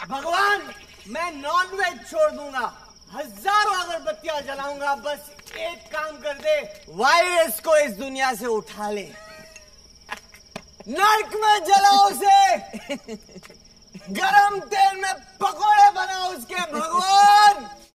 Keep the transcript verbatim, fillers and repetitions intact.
भगवान, मैं नॉनवेज छोड़ दूंगा, हजारों अगरबत्तियां जलाऊंगा, बस एक काम कर दे, वायरस को इस दुनिया से उठा ले, नर्क में जलाओ उसे, गरम तेल में